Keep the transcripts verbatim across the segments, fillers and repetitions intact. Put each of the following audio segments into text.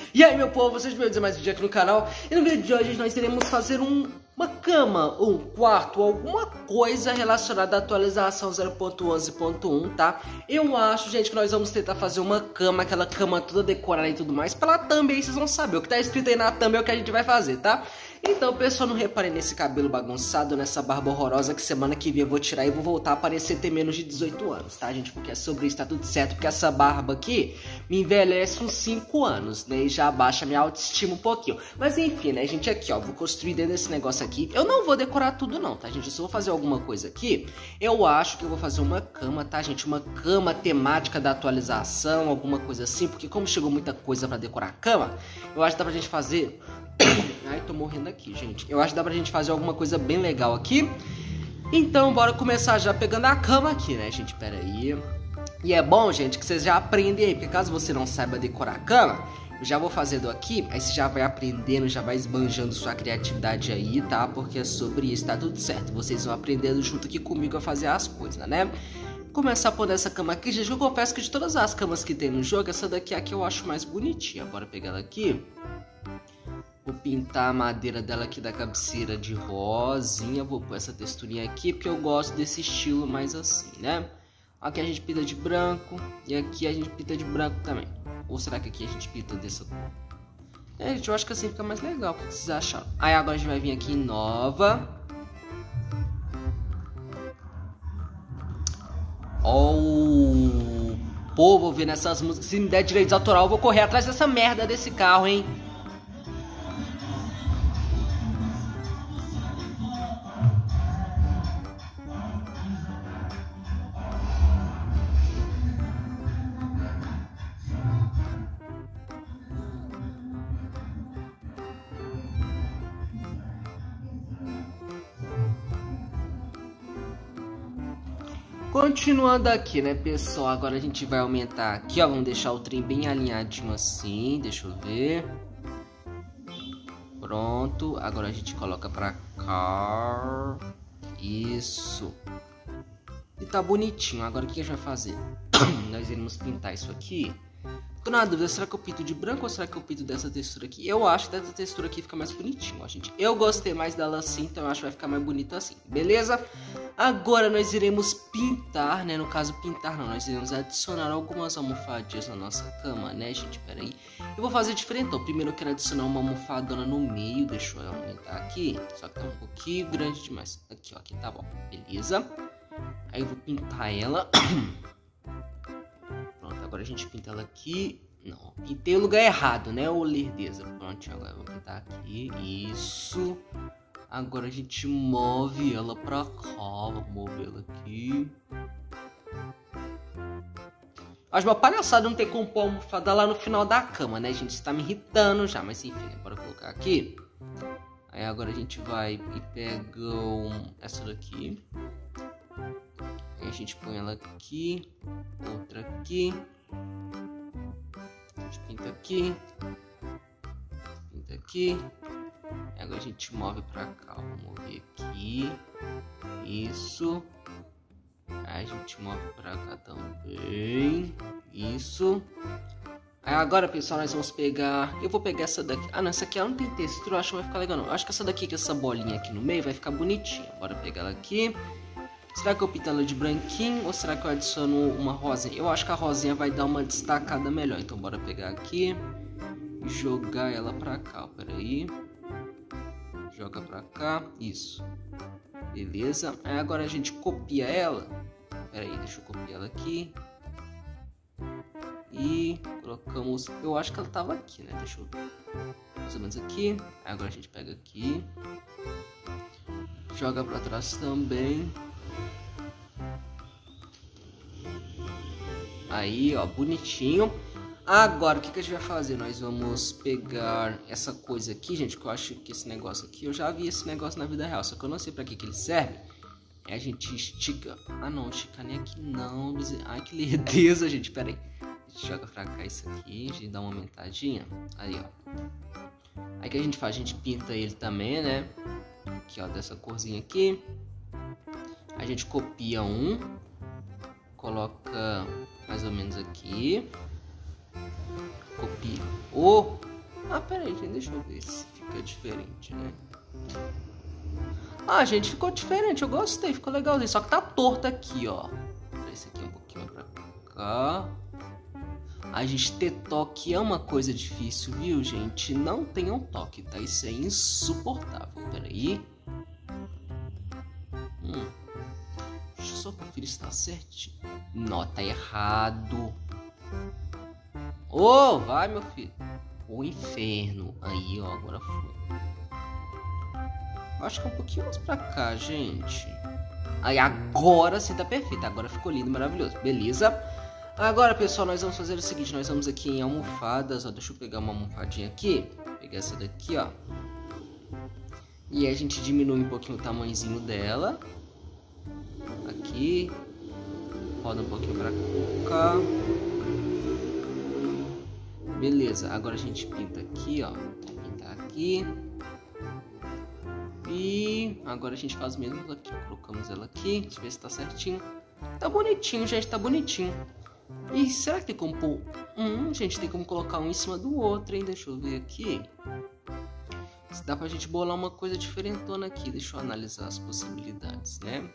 E aí, meu povo, vocês bem-vindos a mais um vídeo aqui no canal. E no vídeo de hoje nós iremos fazer um, uma cama, ou um quarto, alguma coisa relacionada à atualização zero ponto onze ponto um, tá? Eu acho, gente, que nós vamos tentar fazer uma cama, aquela cama toda decorada e tudo mais. Pela thumb aí vocês vão saber, o que tá escrito aí na thumb é o que a gente vai fazer, tá? Então, pessoal, não reparem nesse cabelo bagunçado, nessa barba horrorosa, que semana que vem eu vou tirar e vou voltar a parecer ter menos de dezoito anos, tá, gente? Porque é sobre isso, tá tudo certo, porque essa barba aqui me envelhece uns cinco anos, né? E já abaixa minha autoestima um pouquinho. Mas enfim, né, gente, aqui, ó, vou construir dentro desse negócio aqui. Eu não vou decorar tudo não, tá, gente? Eu só vou fazer alguma coisa aqui. Eu acho que eu vou fazer uma cama, tá, gente? Uma cama temática da atualização, alguma coisa assim, porque como chegou muita coisa pra decorar a cama, eu acho que dá pra gente fazer... Ai, tô morrendo aqui, gente. Eu acho que dá pra gente fazer alguma coisa bem legal aqui. Então, bora começar já pegando a cama aqui, né, gente? Pera aí. E é bom, gente, que vocês já aprendem aí, porque caso você não saiba decorar a cama, eu já vou fazendo aqui, aí você já vai aprendendo, já vai esbanjando sua criatividade aí, tá? Porque é sobre isso, tá tudo certo. Vocês vão aprendendo junto aqui comigo a fazer as coisas, né? Começar a pôr essa cama aqui, gente. Eu confesso que de todas as camas que tem no jogo, essa daqui é a que eu acho mais bonitinha. Bora pegar ela aqui. Vou pintar a madeira dela aqui da cabeceira de rosinha. Vou pôr essa texturinha aqui porque eu gosto desse estilo mais assim, né? Aqui a gente pinta de branco e aqui a gente pinta de branco também. Ou será que aqui a gente pinta dessa cor? É, gente, eu acho que assim fica mais legal. O que vocês acharam? Aí agora a gente vai vir aqui em nova. Oh, povo vendo essas músicas. Se me der direitos autorais, eu vou correr atrás dessa merda desse carro, hein? Continuando aqui, né, pessoal, agora a gente vai aumentar aqui, ó, vamos deixar o trem bem alinhadinho assim, deixa eu ver. Pronto, agora a gente coloca pra cá, isso. E tá bonitinho, agora o que a gente vai fazer? Nós iremos pintar isso aqui. Tô na dúvida, será que eu pinto de branco ou será que eu pinto dessa textura aqui? Eu acho que dessa textura aqui fica mais bonitinho, ó, gente. Eu gostei mais dela assim, então eu acho que vai ficar mais bonito assim, beleza? Agora nós iremos pintar, né? No caso, pintar não, nós iremos adicionar algumas almofadinhas na nossa cama, né, gente? Pera aí. Eu vou fazer diferente, então. Primeiro eu quero adicionar uma almofadona no meio, deixa eu aumentar aqui. Só que tá um pouquinho grande demais. Aqui, ó, aqui tá bom, beleza? Aí eu vou pintar ela. Pronto, agora a gente pinta ela aqui. Não, pintei o lugar errado, né, ô lerdeza? Pronto, agora eu vou pintar aqui, isso. Agora a gente move ela pra cá, vou mover ela aqui. Acho uma palhaçada não ter como pôr a almofada lá no final da cama, né, gente? Isso tá me irritando já, mas enfim, né? Bora colocar aqui. Aí agora a gente vai e pega um, essa daqui. Aí a gente põe ela aqui, outra aqui. A gente pinta aqui, pinta aqui. Agora a gente move pra cá, vamos mover aqui, isso. Aí a gente move pra cá também, isso. Aí agora, pessoal, nós vamos pegar, eu vou pegar essa daqui. Ah não, essa aqui ela não tem textura, eu acho que vai ficar legal não. Eu acho que essa daqui, com essa bolinha aqui no meio, vai ficar bonitinha. Bora pegar ela aqui. Será que eu pinto ela de branquinho ou será que eu adiciono uma rosinha? Eu acho que a rosinha vai dar uma destacada melhor. Então bora pegar aqui e jogar ela pra cá, peraí. Joga pra cá, isso. Beleza, aí agora a gente copia ela. Pera aí, deixa eu copiar ela aqui. E colocamos, eu acho que ela tava aqui, né? Deixa eu mais ou menos aqui. Aí agora a gente pega aqui. Joga pra trás também. Aí, ó, bonitinho. Agora, o que, que a gente vai fazer? Nós vamos pegar essa coisa aqui, gente, que eu acho que esse negócio aqui, eu já vi esse negócio na vida real, só que eu não sei pra que, que ele serve. Aí a gente estica... Ah, não, estica nem aqui não. Ai, que lerdeza, gente, pera aí. A gente joga pra cá isso aqui, a gente dá uma aumentadinha. Aí, ó. Aí o que a gente faz? A gente pinta ele também, né? Aqui, ó, dessa corzinha aqui. A gente copia um. Coloca mais ou menos aqui. Copia o Ah, pera aí, gente, deixa eu ver se fica diferente, né? Ah, gente, ficou diferente, eu gostei, ficou legalzinho. Só que tá torto aqui, ó. Esse aqui um pouquinho pra cá. A gente ter toque é uma coisa difícil, viu, gente? Não tenham toque, tá? Isso é insuportável. Pera aí. Hum. Deixa eu só conferir se tá certinho. Não, tá errado. Ô, oh, vai, meu filho. O inferno. Aí, ó, agora foi. Acho que é um pouquinho mais pra cá, gente. Aí, agora sim tá perfeito. Agora ficou lindo, maravilhoso. Beleza? Agora, pessoal, nós vamos fazer o seguinte. Nós vamos aqui em almofadas. Ó, deixa eu pegar uma almofadinha aqui. Vou pegar essa daqui, ó. E aí a gente diminui um pouquinho o tamanhozinho dela. Aqui. Roda um pouquinho pra cá. Beleza. Agora a gente pinta aqui, ó. Vou pintar aqui. E agora a gente faz o mesmo aqui. Colocamos ela aqui. Deixa eu ver se tá certinho. Tá bonitinho, gente. Tá bonitinho. E será que tem como pôr um? Gente, tem como colocar um em cima do outro, hein? Deixa eu ver aqui. Se dá pra gente bolar uma coisa diferentona aqui. Deixa eu analisar as possibilidades, né?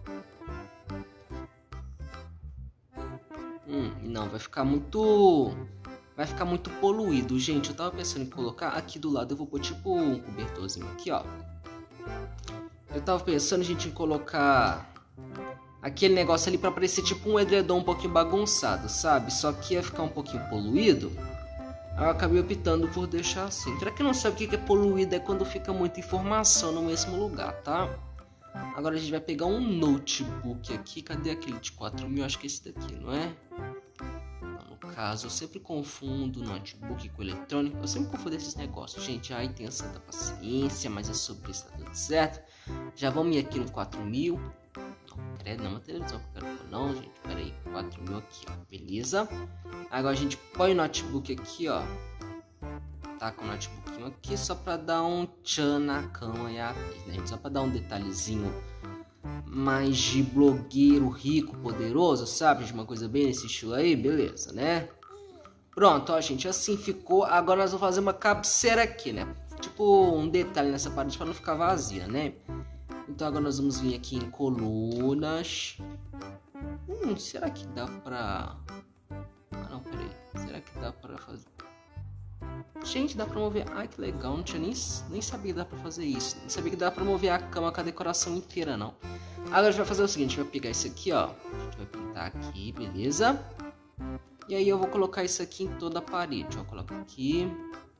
Hum, não, vai ficar muito... Vai ficar muito poluído, gente. Eu tava pensando em colocar aqui do lado. Eu vou pôr tipo um cobertorzinho aqui, ó. Eu tava pensando, gente, em colocar aquele negócio ali pra parecer tipo um edredom um pouquinho bagunçado, sabe? Só que ia ficar um pouquinho poluído. Aí eu acabei optando por deixar assim. Pra quem não sabe o que é poluído, é quando fica muita informação no mesmo lugar, tá? Agora a gente vai pegar um notebook aqui. Cadê aquele de quatro mil? Acho que é esse daqui, não é? No caso, eu sempre confundo notebook com eletrônico. Eu sempre confundo esses negócios, gente. Ai, tenha santa paciência, mas é sobre isso, tá tudo certo. Já vamos ir aqui no quatro mil. Não, credo, não é uma televisão que eu quero pôr, não, gente. Pera aí, quatro mil aqui, ó. Beleza. Agora a gente põe o notebook aqui, ó. Tá com o notebookinho aqui só pra dar um tchan na cama e a vez, né? Só pra dar um detalhezinho mais de blogueiro rico, poderoso, sabe? De uma coisa bem nesse estilo aí, beleza, né? Pronto, ó, gente, assim ficou. Agora nós vamos fazer uma cabeceira aqui, né? Tipo um detalhe nessa parede pra não ficar vazia, né? Então agora nós vamos vir aqui em colunas. Hum, será que dá pra... Ah, não, peraí. Será que dá pra fazer... Gente, dá pra mover... Ai, que legal, não tinha nem, nem sabia que dá pra fazer isso. Não sabia que dá pra mover a cama com a decoração inteira, não. Agora a gente vai fazer o seguinte, a gente vai pegar isso aqui, ó. A gente vai pintar aqui, beleza? E aí eu vou colocar isso aqui em toda a parede, ó. Coloca aqui.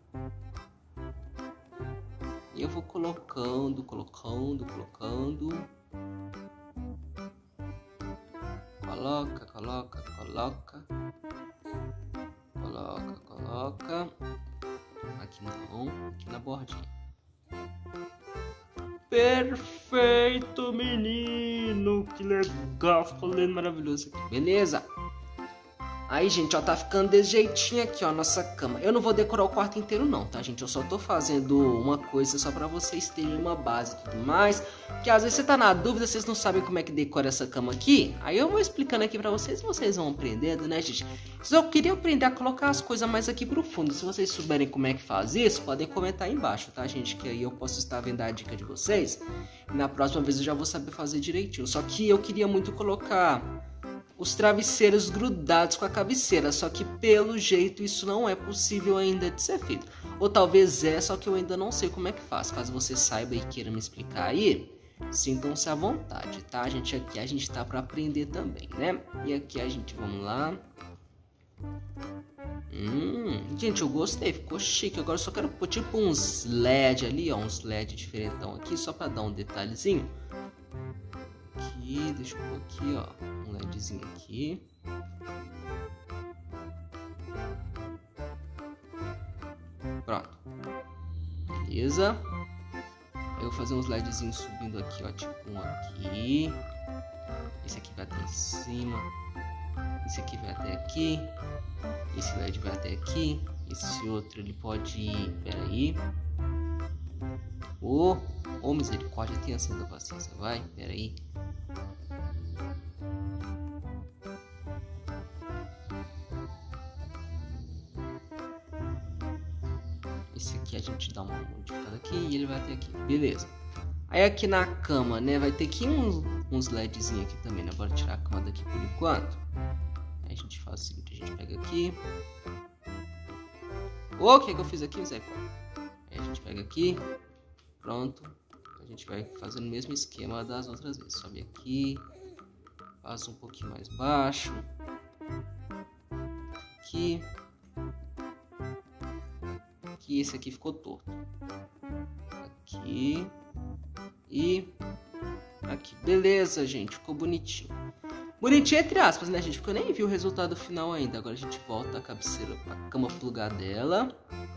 E eu vou colocando, colocando, colocando. Coloca, coloca, coloca. Coloca, coloca. Aqui não, aqui na bordinha. Perfeito, menino! Que legal, ficou lindo, maravilhoso aqui. Beleza? Aí, gente, ó, tá ficando desse jeitinho aqui, ó, nossa cama. Eu não vou decorar o quarto inteiro não, tá, gente? Eu só tô fazendo uma coisa só pra vocês terem uma base e tudo mais. Porque às vezes você tá na dúvida, vocês não sabem como é que decora essa cama aqui. Aí eu vou explicando aqui pra vocês e vocês vão aprendendo, né, gente? Se eu queria aprender a colocar as coisas mais aqui pro fundo, se vocês souberem como é que faz isso, podem comentar aí embaixo, tá, gente? Que aí eu posso estar vendo a dica de vocês. E na próxima vez eu já vou saber fazer direitinho. Só que eu queria muito colocar os travesseiros grudados com a cabeceira, só que pelo jeito isso não é possível ainda de ser feito. Ou talvez é, só que eu ainda não sei como é que faz. Caso você saiba e queira me explicar aí, sintam-se à vontade, tá? A gente aqui, a gente tá pra aprender também, né? E aqui a gente, vamos lá. Hum, gente, eu gostei, ficou chique. Agora eu só quero pôr tipo uns L E D ali, ó, uns L E D diferentão aqui, só pra dar um detalhezinho. Aqui, deixa eu pôr aqui, ó, um LEDzinho aqui. Pronto. Beleza. Eu vou fazer uns LEDzinhos subindo aqui, ó, tipo um aqui. Esse aqui vai até em cima. Esse aqui vai até aqui. Esse L E D vai até aqui. Esse outro ele pode ir, peraí. Ô, oh, oh, misericórdia, tenha santa paciência, vai, peraí. esse aqui a gente dá uma modificada aqui e ele vai ter aqui, beleza. Aí aqui na cama, né, vai ter aqui uns, uns LEDzinhos aqui também, né, bora tirar a cama daqui por enquanto. Aí a gente faz o seguinte, a gente pega aqui. O que que eu fiz aqui, Zé? Aí a gente pega aqui, pronto. A gente vai fazendo o mesmo esquema das outras vezes, sobe aqui, faz um pouquinho mais baixo. Aqui. Aqui, esse aqui ficou torto. Aqui. E aqui. Beleza, gente. Ficou bonitinho. Bonitinho entre aspas, né, gente? Porque eu nem vi o resultado final ainda. Agora a gente volta a cabeceira pra cama plugar dela.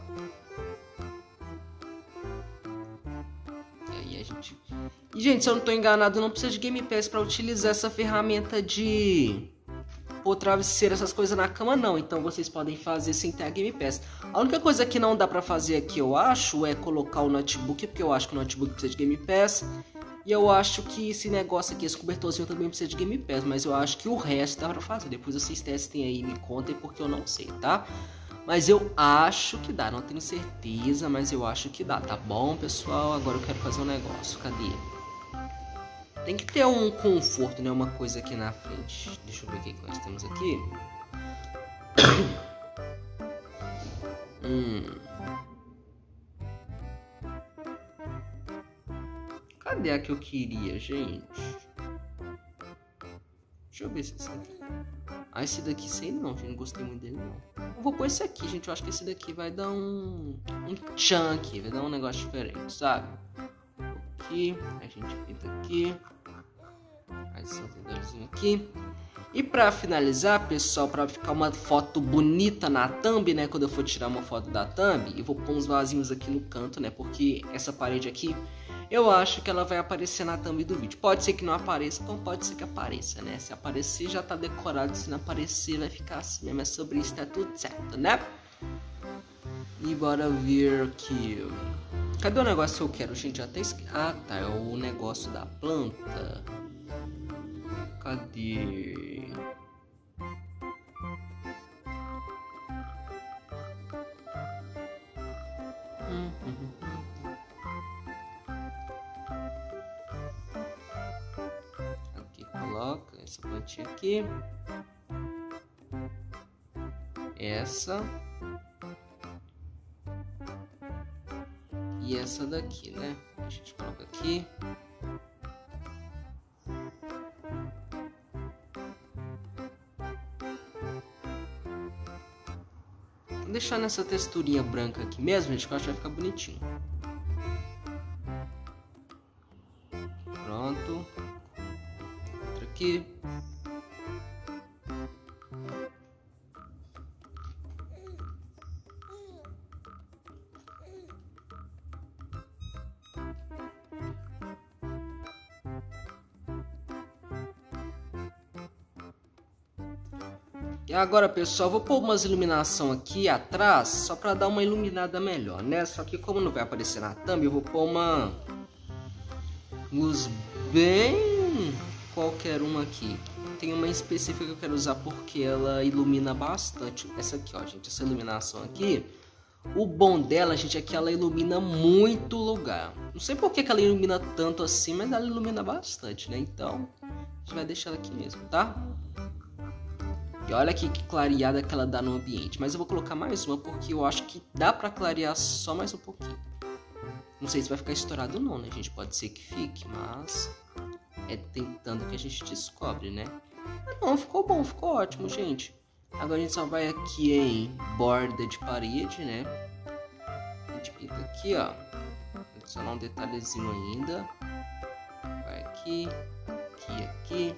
E aí a gente... E, gente, se eu não tô enganado, não precisa de Game Pass pra utilizar essa ferramenta de... pôr travesseiro, essas coisas na cama, não. Então vocês podem fazer sem ter a Game Pass. A única coisa que não dá pra fazer aqui, eu acho, é colocar o notebook, porque eu acho que o notebook precisa de Game Pass. E eu acho que esse negócio aqui, esse cobertorzinho também precisa de Game Pass. Mas eu acho que o resto dá pra fazer. Depois vocês testem aí e me contem, porque eu não sei, tá? Mas eu acho que dá, não tenho certeza, mas eu acho que dá, tá bom, pessoal? Agora eu quero fazer um negócio, cadê? Tem que ter um conforto, né? Uma coisa aqui na frente. Deixa eu ver o que nós temos aqui. hum. Cadê a que eu queria, gente? Deixa eu ver se esse daqui... Ah, esse daqui sei não, gente. Não gostei muito dele, não. Eu vou pôr esse aqui, gente. Eu acho que esse daqui vai dar um... Um tchan aqui. Vai dar um negócio diferente, sabe? Aqui. A gente pinta aqui. Aí esse detalhezinho aqui. E pra finalizar, pessoal, pra ficar uma foto bonita na thumb, né? Quando eu for tirar uma foto da thumb, eu vou pôr uns vasinhos aqui no canto, né? Porque essa parede aqui, eu acho que ela vai aparecer na thumb do vídeo. Pode ser que não apareça, então pode ser que apareça, né? Se aparecer, já tá decorado. Se não aparecer, vai ficar assim mesmo. É sobre isso, tá tudo certo, né? E bora ver aqui. Cadê o negócio que eu quero, gente? Até esque... Ah, tá. É o negócio da planta. Cadê? Hum, hum, hum. Aqui coloca essa plantinha aqui. Essa. E essa daqui, né? A gente coloca aqui. Vou deixar nessa texturinha branca aqui mesmo, gente, que eu acho que vai ficar bonitinho. Pronto. Outra aqui. E agora, pessoal, vou pôr umas iluminação aqui atrás, só para dar uma iluminada melhor, né? Só que como não vai aparecer na thumb, eu vou pôr uma luz bem qualquer uma aqui. Tem uma específica que eu quero usar porque ela ilumina bastante. Essa aqui, ó, gente, essa iluminação aqui. O bom dela, gente, é que ela ilumina muito lugar. Não sei por que, que ela ilumina tanto assim, mas ela ilumina bastante, né? Então, a gente vai deixar ela aqui mesmo, tá? E olha aqui que clareada que ela dá no ambiente. Mas eu vou colocar mais uma porque eu acho que dá pra clarear só mais um pouquinho. Não sei se vai ficar estourado ou não, né, gente? Pode ser que fique, mas é tentando que a gente descobre, né? Mas não, ficou bom, ficou ótimo, gente. Agora a gente só vai aqui em borda de parede, né? A gente pinta aqui, ó. Adicionar um detalhezinho ainda. Vai aqui, aqui, aqui.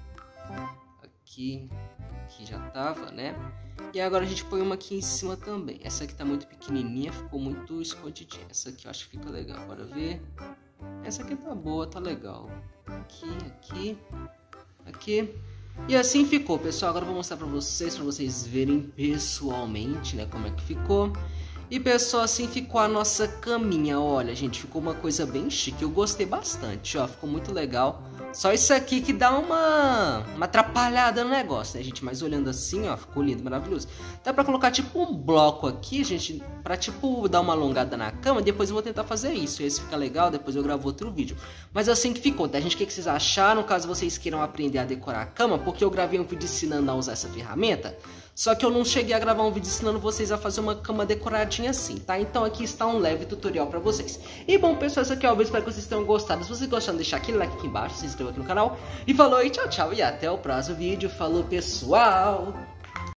Aqui, aqui já tava, né? E agora a gente põe uma aqui em cima também. Essa aqui tá muito pequenininha, ficou muito escondidinha. Essa aqui eu acho que fica legal, bora ver. Essa aqui tá boa, tá legal. Aqui, aqui, aqui. E assim ficou, pessoal. Agora eu vou mostrar pra vocês, pra vocês verem pessoalmente, né, como é que ficou. E pessoal, assim ficou a nossa caminha. Olha, gente, ficou uma coisa bem chique. Eu gostei bastante, ó, ficou muito legal. Só isso aqui que dá uma, uma atrapalhada no negócio, né, gente? Mas olhando assim, ó, ficou lindo, maravilhoso. Dá pra colocar tipo um bloco aqui, gente, pra tipo dar uma alongada na cama. Depois eu vou tentar fazer isso. Esse fica legal, depois eu gravo outro vídeo. Mas assim que ficou, tá, gente? O que, que vocês acharam? Caso vocês queiram aprender a decorar a cama, porque eu gravei um vídeo ensinando a usar essa ferramenta. Só que eu não cheguei a gravar um vídeo ensinando vocês a fazer uma cama decoradinha assim, tá? Então aqui está um leve tutorial pra vocês. E bom, pessoal, isso aqui é o vídeo, espero que vocês tenham gostado. Se vocês gostaram, deixar aquele like aqui embaixo, se inscreva aqui no canal. E falou, e tchau, tchau, e até o próximo vídeo. Falou, pessoal!